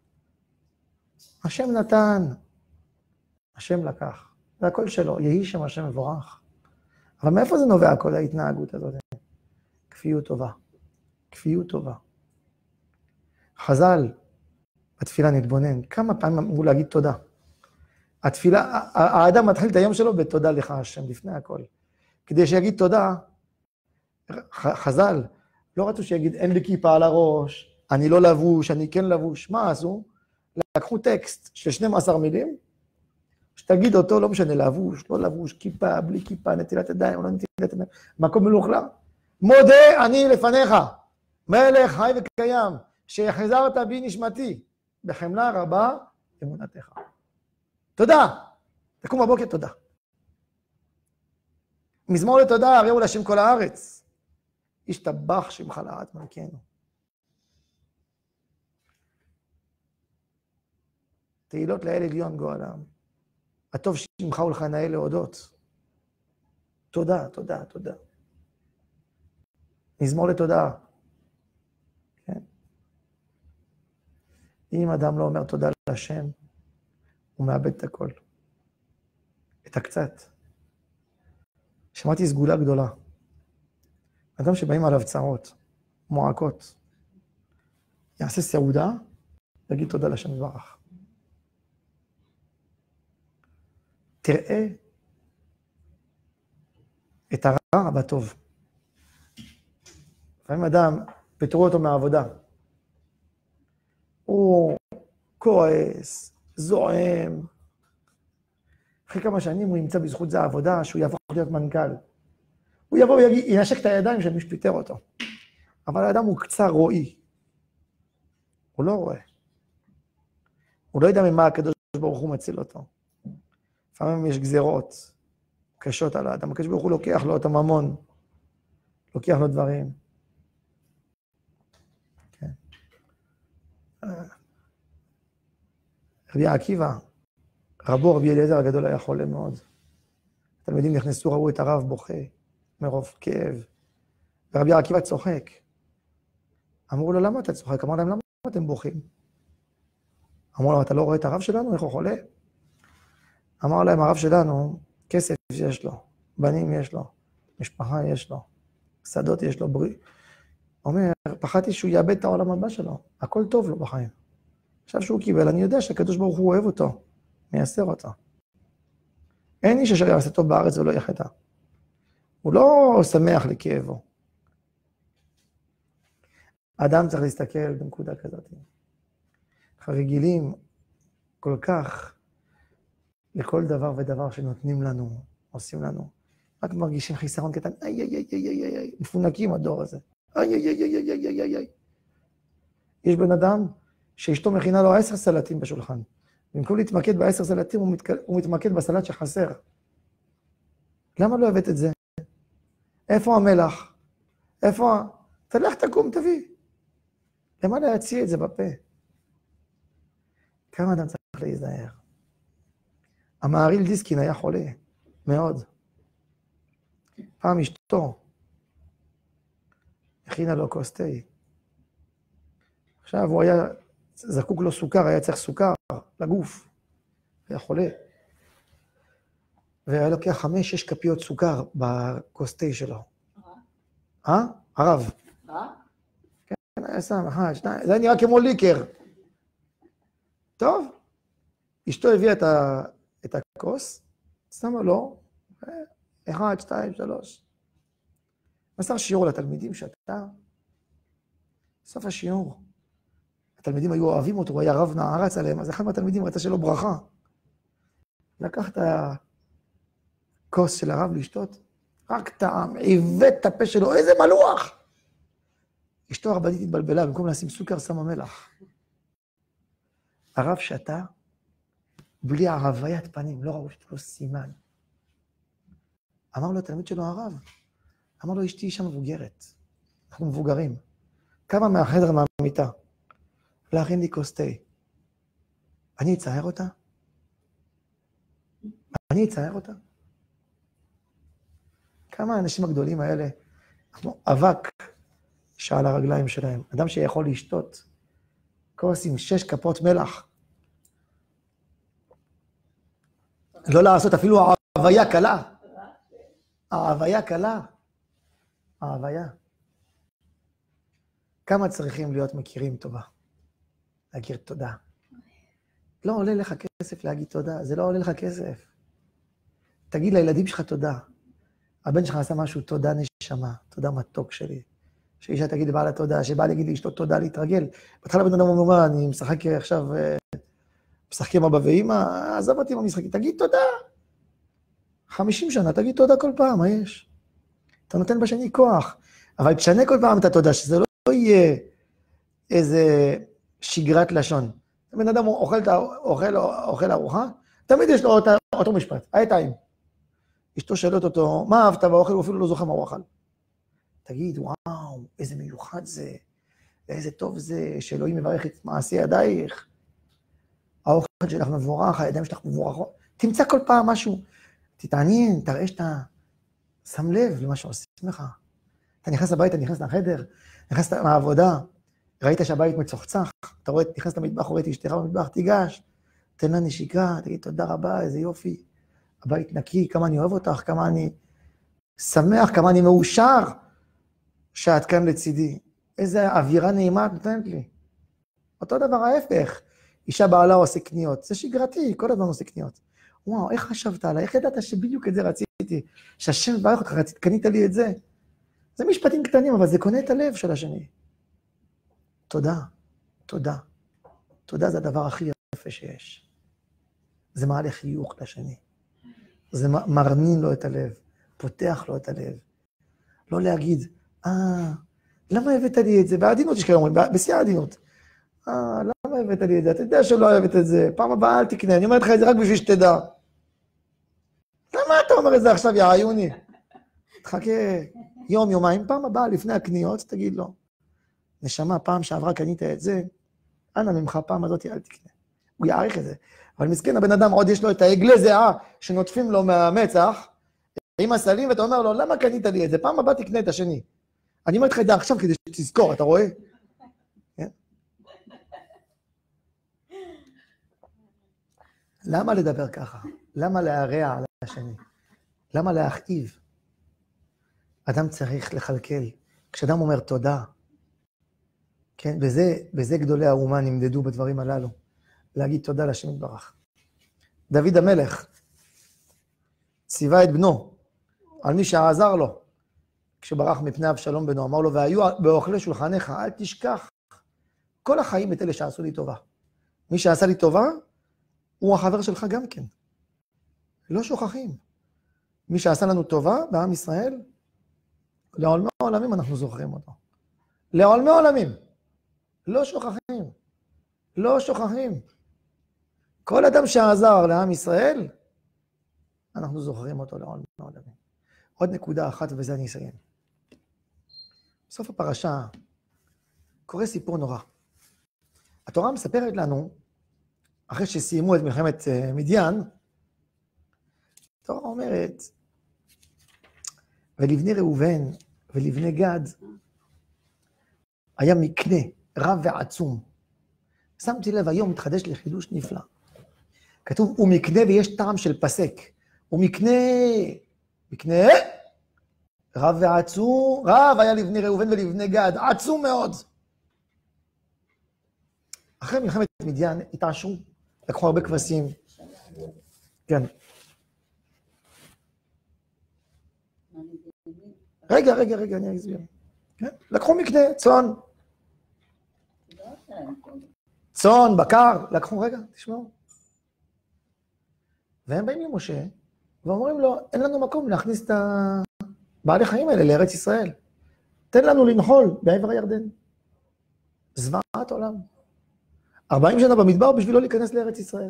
השם נתן, השם לקח, זה הכל שלו, יהי שם השם מבורך. אבל מאיפה זה נובע כל ההתנהגות הזאת? כפיות טובה, כפיות טובה. חז"ל, בתפילה נתבונן, כמה פעמים אמרו להגיד תודה. התפילה, האדם מתחיל את היום שלו בתודה לך השם, לפני הכל. כדי שיגיד תודה, חז"ל, לא רצו שיגיד, אין לי כיפה על הראש, אני לא לבוש, אני כן לבוש, מה עשו? לקחו טקסט של שתים עשרה מילים, שתגיד אותו, לא משנה, לבוש, לא לבוש, כיפה, בלי כיפה, נטילת ידיים, לא נטילת ידיים, מקום מלוכלך. מודה אני לפניך, מלך חי וקיים, שהחזרת בי נשמתי, בחמלה רבה אמונתך. תודה. תקום בבוקר, תודה. מזמור לתודה, הראו להשם כל הארץ. ישתבח שמך לעד מלכנו. תהילות לאל עליון גואלם. הטוב שמך ולחנאי להודות. תודה, תודה, תודה. מזמור לתודה. כן. אם אדם לא אומר תודה להשם, הוא מאבד את הכל. את הקצת. שמעתי סגולה גדולה. אדם שבאים עליו צרות, מועקות. יעשה סעודה, ויגיד תודה לשם יברך. תראה את הרע בטוב. לפעמים אדם, פיטרו אותו מהעבודה. הוא כועס, זועם. אחרי כמה שנים הוא ימצא בזכות זה העבודה, שהוא יהפוך להיות מנכ"ל. הוא יבוא וינשק את הידיים של מי שפיטר אותו. אבל האדם הוא קצר רואי. הוא לא רואה. הוא לא יודע ממה הקדוש ברוך הוא מציל אותו. לפעמים יש גזירות קשות על האדם. הקדוש ברוך הוא לוקח לו את הממון. לוקח לו דברים. כן. רבי עקיבא, רבו רבי אליעזר הגדול היה חולה מאוד. תלמידים נכנסו, ראו את הרב בוכה מרוב כאב. ורבי עקיבא צוחק. אמרו לו, למה אתה צוחק? אמר להם, למה אתם בוכים? אמרו לו, אתה לא רואה את הרב שלנו? איך הוא חולה? אמר להם, הרב שלנו, כסף יש לו, בנים יש לו, משפחה יש לו, שדות יש לו, בריא. אומר, פחדתי שהוא יאבד את העולם הבא שלו, הכל טוב לו בחיים. עכשיו שהוא קיבל, אני יודע שהקדוש ברוך הוא אוהב אותו, מייסר אותו. אין איש אשר יעשה טוב בארץ ולא יחטא. הוא לא שמח לכאבו. אדם צריך להסתכל בנקודה כזאת. רגילים כל כך לכל דבר ודבר שנותנים לנו, עושים לנו. רק מרגישים חיסרון קטן, איי, איי, איי, איי, איי, איי, מפונקים הדור הזה. איי, איי, איי, איי, איי, איי, איי, איי. יש בן אדם שאשתו מכינה לו עשר סלטים בשולחן. במקום להתמקד בעשר סלטים, הוא, מתק... הוא מתמקד בסלט שחסר. למה לא הבאת את זה? איפה המלח? איפה? תלך תקום, תביא. למה להציע את זה בפה? כמה אדם צריך להיזהר? המהריל דיסקין היה חולה, מאוד. פעם אשתו הכינה לו כוס תה. עכשיו הוא היה זקוק לו סוכר, היה צריך סוכר לגוף. היה חולה. והיה לוקח חמש, שש כפיות סוכר בכוס תה שלו. אה? הרב. אה? כן, היה שם, אחד, שניים, זה נראה כמו ליקר. טוב, אשתו הביאה את, ה, את הכוס, שמה לו, אחד, שתיים, שלוש. מסר שיעור לתלמידים שאתה, בסוף השיעור, התלמידים היו אוהבים אותו, הוא היה רב נערץ עליהם, אז אחד מהתלמידים רצה שלו ברכה. לקח את הכוס של הרב לשתות, רק טעם, עיוות את הפה שלו, איזה מלוח! אשתו הרבנית התבלבלה, במקום לשים סוכר, שמה מלח. הרב שתה, בלי הרוויית פנים, לא ראו לו סימן. אמר לו התלמיד שלו הרב, אמר לו אשתי אישה מבוגרת, אנחנו מבוגרים, כמה מהחדר מהמיטה, להכין לי כוס תה. אני אצייר אותה? אני אצייר אותה? כמה האנשים הגדולים האלה, אנחנו אבק שעל הרגליים שלהם, אדם שיכול לשתות, כוס עם שש כפות מלח, לא לעשות אפילו ההוויה קלה. ההוויה קלה. ההוויה. כמה צריכים להיות מכירים טובה? להכיר תודה. לא עולה לך כסף להגיד תודה, זה לא עולה לך כסף. תגיד לילדים שלך תודה. הבן שלך עשה משהו, תודה נשמה, תודה מתוק שלי. שאישה תגיד לבעלה תודה, שבא להגיד לאשתו תודה להתרגל. בהתחלה בן אדם אומר, אני משחק עכשיו, משחק עם אבא ואמא, עזב אותי במשחקים, תגיד תודה. חמישים שנה, תגיד תודה כל פעם, מה יש? אתה נותן בשני כוח, אבל תשנה כל פעם את התודה, שזה לא יהיה איזה שגרת לשון. בן אדם אוכל, אוכל, אוכל ארוחה, תמיד יש לו אותו, אותו משפט, היתיים. אשתו שואלת אותו, מה אהבת באוכל? הוא אפילו לא זוכר מה הוא אכל. תגיד, וואו, איזה מיוחד זה, ואיזה טוב זה, שאלוהים מברך את מעשי ידייך. האוכל שלך מבורך, הידיים שלך מבורכות. תמצא כל פעם משהו, תתעניין, תראה שאתה שם לב למה שעושים לך. אתה נכנס הביתה, נכנס לחדר, נכנס מהעבודה, ראית שהבית מצוחצח, אתה רואה, נכנס למטבח, רואה את אשתך במטבח, תיגש, תן לה נשיקה, תגיד תודה רבה, איזה יופי. הבית נקי, כמה אני אוהב אותך, כמה אני שמח, כמה אני מאושר שאת כאן לצידי. איזה אווירה נעימה את נותנת לי. אותו דבר ההפך. אישה בעלה עושה קניות. זה שגרתי, כל הזמן עושה קניות. וואו, איך חשבת עליי? איך ידעת שבדיוק את זה רציתי? שהשם מברך אותך, רצית, קנית לי את זה? זה משפטים קטנים, אבל זה קונה את הלב של השני. תודה, תודה. תודה זה הדבר הכי יפה שיש. זה מעלה חיוך לשני. זה מרנין לו את הלב, פותח לו את הלב. לא להגיד, אה, למה הבאת לי את זה? בעדינות יש כאלה אומרים, בשיא העדינות. אה, למה הבאת לי את זה? אתה יודע שלא אוהבת את זה. פעם הבאה אל תקנה, אני אומרת לך את זה רק בשביל שתדע. למה אתה אומר את זה עכשיו, יא עיוני? תחכה יום, יומיים, פעם הבאה לפני הקניות, תגיד לו. נשמה, פעם שעברה קנית את זה, אנא ממך, פעם הזאת אל תקנה. הוא יעריך את זה. אבל מסכן, הבן אדם עוד יש לו את העגלי זהה שנוטפים לו מהמצח, עם הסלים, ואתה אומר לו, למה קנית לי את זה? פעם הבאה תקנה את השני. אני אומר לך את זה עכשיו כדי שתזכור, אתה רואה? כן? למה לדבר ככה? למה להרע על השני? למה להכאיב? אדם צריך לחלקל. כשאדם אומר תודה, כן? בזה, בזה גדולי האומה נמדדו בדברים הללו. להגיד תודה לשם יתברך. דוד המלך ציווה את בנו על מי שעזר לו כשברח מפני אבשלום בנו. אמר לו, והיו באוכלי שולחניך, אל תשכח כל החיים את אלה שעשו לי טובה. מי שעשה לי טובה, הוא החבר שלך גם כן. לא שוכחים. מי שעשה לנו טובה בעם ישראל, לעולמי העולמים אנחנו זוכרים אותו. לעולמי העולמים. לא שוכחים. לא שוכחים. כל אדם שעזר לעם ישראל, אנחנו זוכרים אותו לעולמי העולמים. עוד נקודה אחת ובזה אני אסיים. בסוף הפרשה קורה סיפור נורא. התורה מספרת לנו, אחרי שסיימו את מלחמת מדיין, התורה אומרת, ולבני ראובן ולבני גד, היה מקנה רב ועצום. שמתי לב, היום מתחדש לי חידוש נפלא. כתוב, הוא מקנה ויש טעם של פסק. הוא מקנה, מקנה, רב ועצום, רב היה לבני ראובן ולבני גד, עצום מאוד. אחרי מלחמת מדיין התעשרו, לקחו הרבה כבשים. כן. רגע, רגע, רגע, אני אסביר. כן? לקחו מקנה, צאן. צאן, בקר, לקחו, רגע, תשמעו. והם באים למשה, ואומרים לו, אין לנו מקום להכניס את הבעלי חיים האלה לארץ ישראל. תן לנו לנחול בעבר הירדן. זוועת עולם. ארבעים שנה במדבר בשביל לא להיכנס לארץ ישראל.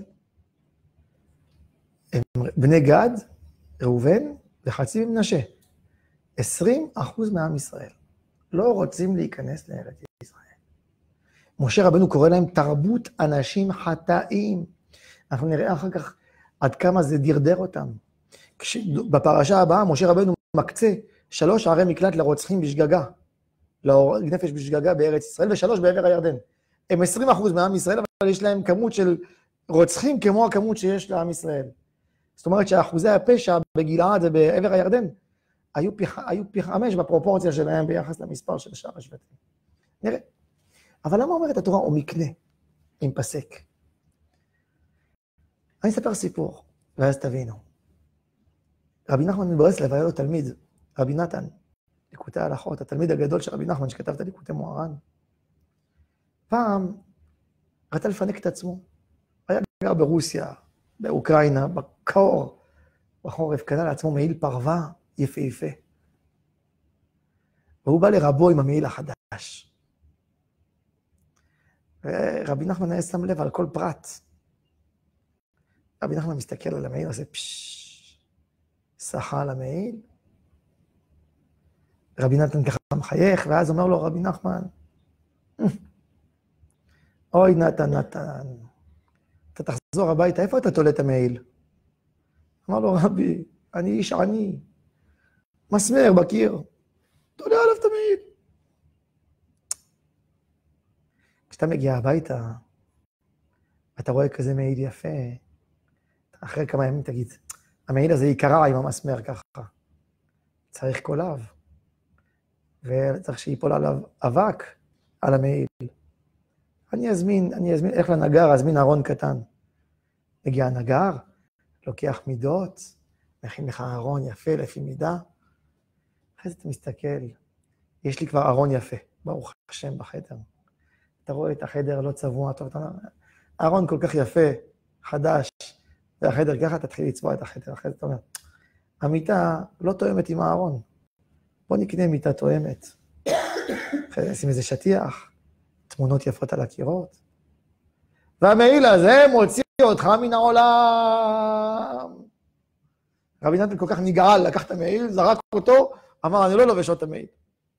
הם בני גד, ראובן וחצי ממנשה. עשרים אחוז מעם ישראל לא רוצים להיכנס לארץ ישראל. משה רבנו קורא להם תרבות אנשים חטאים. אנחנו נראה אחר כך עד כמה זה דרדר אותם. כש... בפרשה הבאה משה רבנו מקצה שלוש ערי מקלט לרוצחים בשגגה, להורג נפש בשגגה בארץ ישראל, ושלוש בעבר הירדן. הם עשרים אחוז מעם ישראל, אבל יש להם כמות של רוצחים כמו הכמות שיש לעם ישראל. זאת אומרת שאחוזי הפשע בגלעד ובעבר הירדן, היו פי, היו פי חמש בפרופורציה שלהם ביחס למספר של שאר השבטים. נראה. אבל למה אומרת התורה או מקנה עם פסק? אני אספר סיפור, ואז תבינו. רבי נחמן מברסלב היה לו תלמיד, רבי נתן, ליקוטי ההלכות, התלמיד הגדול של רבי נחמן שכתב את ליקוטי מוהר"ן. פעם רצה לפנק את עצמו. היה גר ברוסיה, באוקראינה, בקור, בחורף, קנה לעצמו מעיל פרווה יפהפה. והוא בא לרבו עם המעיל החדש. ורבי נחמן היה שם לב על כל פרט. רבי נחמן מסתכל על המעיל, עושה פששש, שחה על המעיל. רבי נתן ככה מחייך, ואז אומר לו רבי נחמן, אוי נתן, נתן, אתה תחזור הביתה, איפה אתה תולה את המעיל? אמר לו רבי, אני איש עני, מסמר בקיר, תולה עליו את המעיל. כשאתה מגיע הביתה, אתה רואה כזה מעיל יפה, אחרי כמה ימים תגיד, המעיל הזה יקרה עם המסמר ככה. צריך קולב, וצריך שיפול עליו אבק על המעיל. אני אזמין, אני אזמין, איך לנגר, אזמין ארון קטן. מגיע הנגר, לוקח מידות, מכין לך ארון יפה לפי מידה. אחרי זה אתה מסתכל, יש לי כבר ארון יפה, ברוך השם בחדר. אתה רואה את החדר לא צבוע, טוב, אתה אומר, ארון כל כך יפה, חדש, והחדר ככה, תתחיל לצבוע את החדר. אחרי זה אתה אומר, המיטה לא תואמת עם הארון. בוא נקנה מיטה תואמת. אחרי זה נשים איזה שטיח, תמונות יפות על הקירות. והמעיל הזה מוציא אותך מן העולם. רבי נתן כל כך נגעל, לקח את המעיל, זרק אותו, אמר, אני לא לובש עוד את המעיל.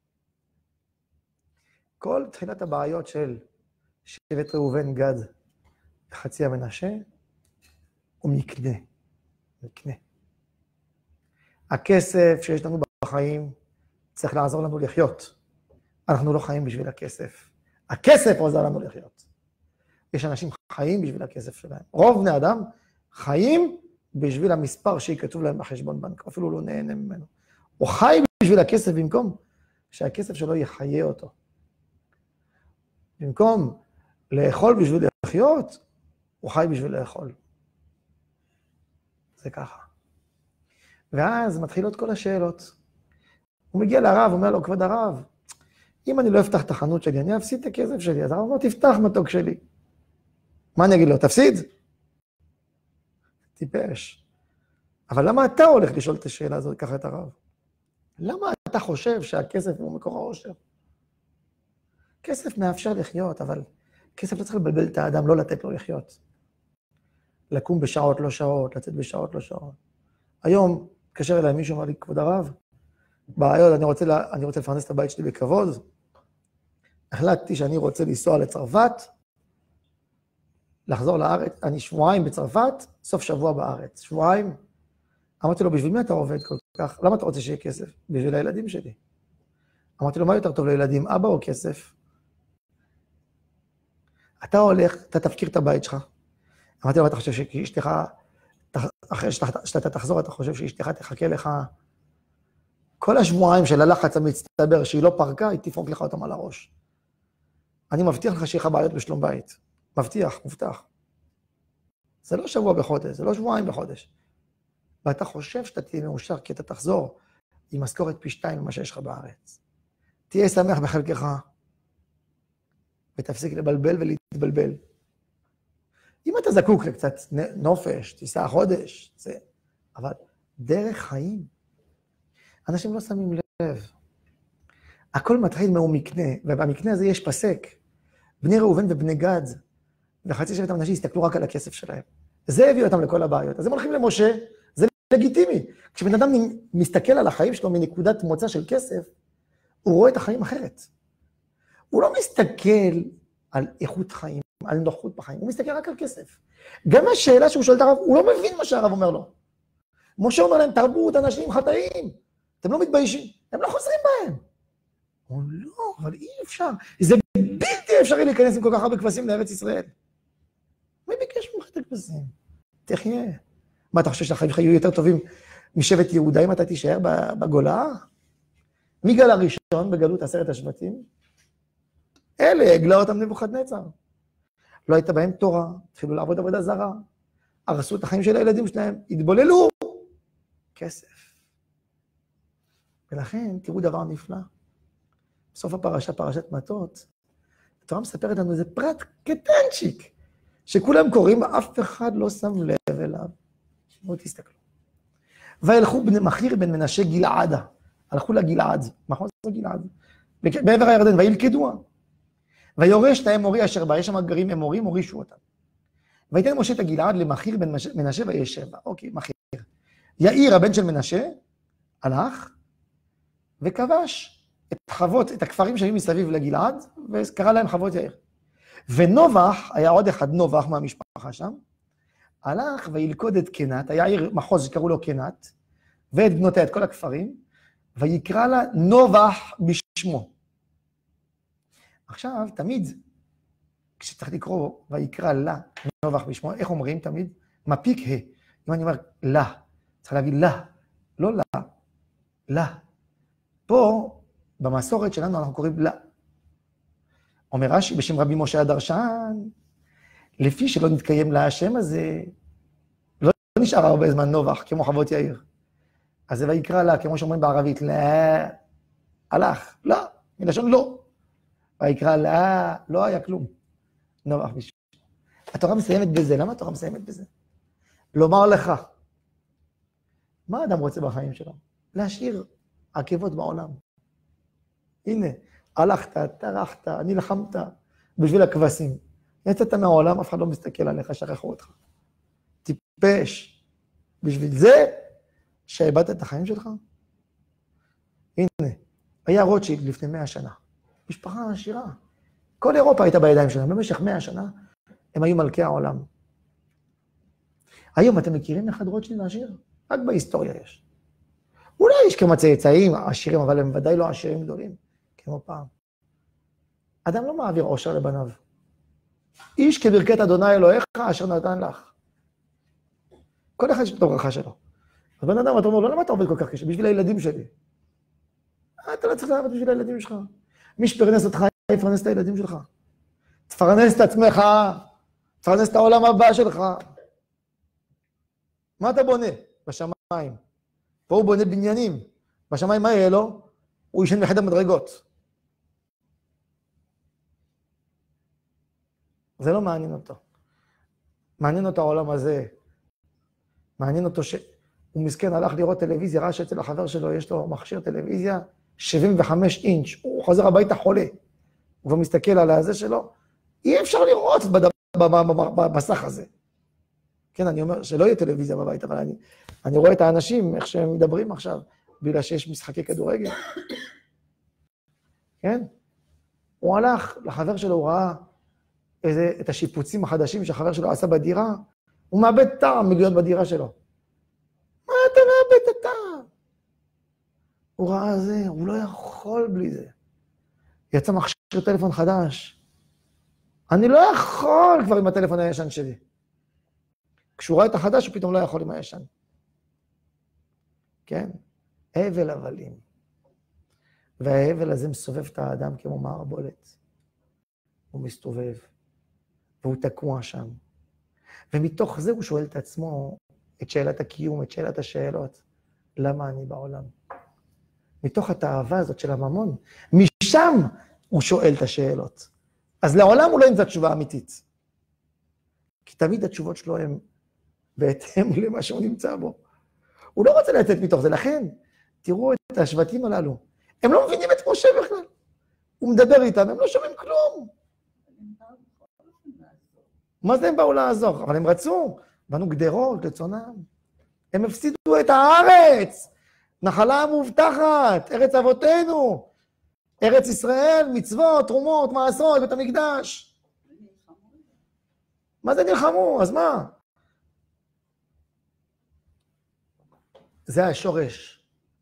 כל תחילת הבעיות של שבט ראובן גד וחצי המנשה, הוא מקנה. מקנה. הכסף שיש לנו בחיים צריך לעזור לנו לחיות. אנחנו לא חיים בשביל הכסף. הכסף עוזר לנו לחיות. יש אנשים חיים בשביל הכסף שלהם. רוב בני אדם חיים בשביל המספר שכתוב להם בחשבון בנק, אפילו לא נהנה ממנו. הוא חי בשביל הכסף במקום שהכסף שלו יחיה אותו. במקום לאכול בשביל לחיות, הוא חי בשביל לאכול. זה ככה. ואז מתחילות כל השאלות. הוא מגיע לרב, אומר לו, כבוד הרב, אם אני לא אפתח את החנות שלי, אני אפסיד את הכסף שלי. אז הרב אומר, תפתח מתוק שלי. מה אני אגיד לו? תפסיד? טיפש. אבל למה אתה הולך לשאול את השאלה הזאת, ככה את הרב? למה אתה חושב שהכסף הוא מקור העושר? כסף מאפשר לחיות, אבל כסף לא צריך לבלבל את האדם, לא לתת לו לחיות. לקום בשעות לא שעות, לצאת בשעות לא שעות. היום התקשר אליי מישהו, אמר לי, כבוד הרב, בעיות, אני רוצה, לה, אני רוצה לפרנס את הבית שלי בכבוד. החלטתי שאני רוצה לנסוע לצרפת, לחזור לארץ, אני שבועיים בצרפת, סוף שבוע בארץ. שבועיים. אמרתי לו, בשביל מי אתה עובד כל כך? למה אתה רוצה שיהיה כסף? בשביל הילדים שלי. אמרתי לו, מה יותר טוב לילדים, אבא או כסף? אתה הולך, אתה תפקיר את הבית שלך. אמרתי לו, אתה חושב שאשתך, אחרי שאתה תחזור, אתה חושב שאשתך תחכה לך, כל השבועיים של הלחץ המצטבר שהיא לא פרקה, היא תפרוק לך אותם על הראש. אני מבטיח לך שיהיה לך בעיות בשלום בית. מבטיח, מובטח. זה לא שבוע בחודש, זה לא שבועיים בחודש. ואתה חושב שאתה תהיה מאושר, כי אתה תחזור עם משכורת פי שתיים ממה שיש לך בארץ. תהיה שמח בחלקך, ותפסיק לבלבל ולהתבלבל. אם אתה זקוק לקצת נופש, תיסע חודש, זה... אבל דרך חיים, אנשים לא שמים לב. הכל מתחיל מהו מקנה, ובמקנה הזה יש פסק. בני ראובן ובני גד, וחצי שבט המנשה הסתכלו רק על הכסף שלהם. זה הביא אותם לכל הבעיות. אז הם הולכים למשה, זה לגיטימי. כשבן אדם מסתכל על החיים שלו מנקודת מוצא של כסף, הוא רואה את החיים אחרת. הוא לא מסתכל על איכות חיים, על נוחות בחיים, הוא מסתכל רק על כסף. גם השאלה שהוא שואל את הרב, הוא לא מבין מה שהרב אומר לו. משה אומר להם, תרבות אנשים חטאים, אתם לא מתביישים, הם לא חוזרים בהם. הוא לא, אבל אי אפשר. זה בלתי אפשרי להיכנס עם כל כך הרבה כבשים לארץ ישראל. מי ביקש ממך את הכבשים? תחיה. מה, אתה חושב שהחיים שלך יהיו יותר טובים משבט יהודה אם אתה תישאר בגולה? מי גל הראשון בגלות עשרת השבטים? אלה, הגלה אותם נבוכדנצר. לא הייתה בהם תורה, התחילו לעבוד עבודה זרה, הרסו את החיים של הילדים שלהם, התבוללו. כסף. ולכן, תראו דבר נפלא. בסוף הפרשה, פרשת מטות, התורה מספרת לנו איזה פרט קטנצ'יק, שכולם קוראים, אף אחד לא שם לב אליו. בואו תסתכלו. וילכו בני מחיר בן מנשה גלעדה. הלכו לגלעד. מחוז גלעד. בעבר הירדן, וילכדוה. ויורש את האמורי אשר בה, יש שם גרים אמורים, הורישו אותם. ויתן משה את הגלעד למחיר בן מנשה וישב בה. אוקיי, מחיר. יאיר, הבן של מנשה, הלך וכבש את חוות, את הכפרים שהיו מסביב לגלעד, וקרא להם חוות יאיר. ונובח, היה עוד אחד נובח מהמשפחה שם, הלך וילכוד את קנת, היה עיר מחוז שקראו לו קנת, ואת בנותיה, את כל הכפרים, ויקרא לה נובח בשמו. עכשיו, תמיד, כשצריך לקרוא ויקרא לה נובח בשמו, איך אומרים תמיד? מפיק ה. אם אני אומר לה, צריך להגיד לה, לא לה, לה. פה, במסורת שלנו אנחנו קוראים לה. אומר רש"י בשם רבי משה הדרשן, לפי שלא נתקיים לה השם הזה, לא נשאר הרבה זמן נובח, כמו חוות יאיר. אז זה ויקרא לה, כמו שאומרים בערבית, לא, הלך, לא, מלשון לא. ויקרא לה, לא היה כלום. נובח בשביל. התורה מסיימת בזה, למה התורה מסיימת בזה? לומר לך, מה האדם רוצה בחיים שלו? להשאיר עקבות בעולם. הנה, הלכת, טרחת, נלחמת בשביל הכבשים. יצאת מהעולם, אף אחד לא מסתכל עליך, שכחו אותך. טיפש. בשביל זה שאיבדת את החיים שלך? הנה, היה רוטשילד לפני מאה שנה. משפחה עשירה. כל אירופה הייתה בידיים שלהם. במשך מאה שנה הם היו מלכי העולם. היום אתם מכירים אחד רוטשילד עשיר? רק בהיסטוריה יש. אולי יש כמה צאצאים עשירים, אבל הם ודאי לא עשירים גדולים, כמו פעם. אדם לא מעביר עושר לבניו. איש כברכת אדוני אלוהיך אשר נתן לך. כל אחד יש את הברכה שלו. אז בן אדם, אתה אומר, לא למה אתה עובד כל כך קשה? בשביל הילדים שלי. אתה לא צריך לעבוד בשביל הילדים שלך. מי שפרנס אותך, יפרנס את הילדים שלך. תפרנס את עצמך, תפרנס את העולם הבא שלך. מה אתה בונה? בשמיים. פה הוא בונה בניינים. בשמיים מה יהיה לו? הוא ישן בחדר מדרגות. זה לא מעניין אותו. מעניין אותו העולם הזה. מעניין אותו ש... הוא מסכן, הלך לראות טלוויזיה, ראה שאצל החבר שלו יש לו מכשיר טלוויזיה, שבעים וחמש אינץ', הוא חוזר הביתה חולה. הוא כבר מסתכל על הזה שלו, אי אפשר לראות במסך הזה. כן, אני אומר שלא יהיה טלוויזיה בבית, אבל אני, אני רואה את האנשים, איך שהם מדברים עכשיו, בגלל שיש משחקי כדורגל. כן? הוא הלך לחבר שלו, הוא ראה איזה, את השיפוצים החדשים שהחבר שלו עשה בדירה, הוא מאבד טעם מיליון בדירה שלו. מה אתה מאבד את הטעם? הוא ראה זה, הוא לא יכול בלי זה. יצא מכשיר טלפון חדש. אני לא יכול כבר עם הטלפון הישן שלי. כשהוא ראה את החדש, הוא פתאום לא יכול עם הישן. כן? הבל הבלים. וההבל הזה מסובב את האדם כמו מערבולת. הוא מסתובב, והוא תקוע שם. ומתוך זה הוא שואל את עצמו, את שאלת הקיום, את שאלת השאלות. למה אני בעולם? מתוך התאווה הזאת של הממון, משם הוא שואל את השאלות. אז לעולם הוא לא ימצא תשובה אמיתית. כי תמיד התשובות שלו הן בהתאם למה שהוא נמצא בו. הוא לא רוצה לצאת מתוך זה, לכן תראו את השבטים הללו. הם לא מבינים את משה בכלל. הוא מדבר איתם, הם לא שומעים כלום. מה זה הם באו לעזור? אבל הם רצו, בנו גדרות לצונם. הם הפסידו את הארץ, נחלה המובטחת, ארץ אבותינו, ארץ ישראל, מצוות, תרומות, מעשרות, בית המקדש. מה זה נלחמו? אז מה? זה השורש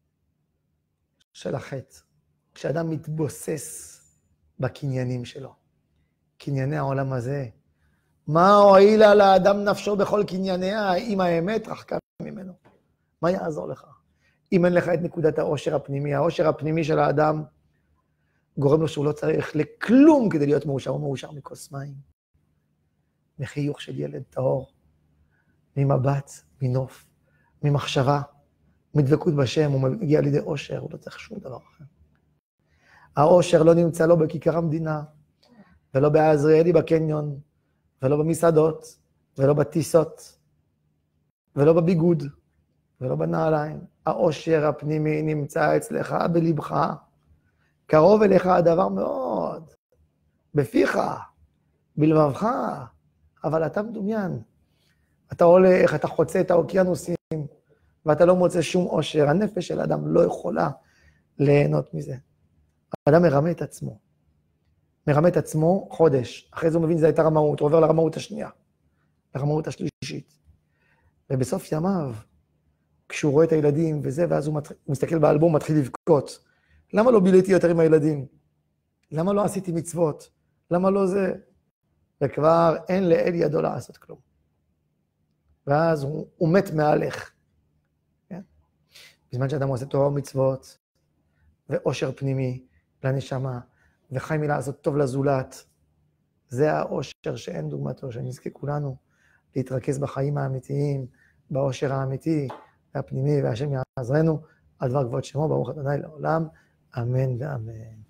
של החטא. כשאדם מתבוסס בקניינים שלו, קנייני העולם הזה, מה הועילה לאדם נפשו בכל קנייניה, אם האמת רחקה ממנו? מה יעזור לך? אם אין לך את נקודת העושר הפנימי, העושר הפנימי של האדם גורם לו שהוא לא צריך לכלום כדי להיות מאושר, הוא מאושר מכוס מים, מחיוך של ילד טהור, ממבט, מנוף, ממחשבה, מדבקות בשם, הוא מגיע לידי עושר, הוא לא צריך שום דבר אחר. העושר לא נמצא לא בכיכר המדינה, ולא בעזריאלי בקניון, ולא במסעדות, ולא בטיסות, ולא בביגוד, ולא בנעליים. העושר הפנימי נמצא אצלך בלבך, קרוב אליך הדבר מאוד, בפיך, בלבבך, אבל אתה מדומיין. אתה הולך, אתה חוצה את האוקיינוסים, ואתה לא מוצא שום עושר. הנפש של האדם לא יכולה ליהנות מזה. האדם מרמה את עצמו. מרמה את עצמו חודש. אחרי זה הוא מבין, זה הייתה רמאות, הוא עובר לרמאות השנייה, לרמאות השלישית. ובסוף ימיו, כשהוא רואה את הילדים וזה, ואז הוא, מתח... הוא מסתכל באלבום, מתחיל לבכות. למה לא ביליתי יותר עם הילדים? למה לא עשיתי מצוות? למה לא זה? וכבר אין לאל ידו לעשות כלום. ואז הוא, הוא מת מהלך. כן? בזמן שאדם עושה תורה ומצוות, ואושר פנימי לנשמה, וחי מלעשות טוב לזולת. זה האושר שאין דוגמתו, שנזכה כולנו להתרכז בחיים האמיתיים, באושר האמיתי, והפנימי, והשם יעזרנו, על דבר כבוד שמו, ברוך ה' לעולם, אמן ואמן.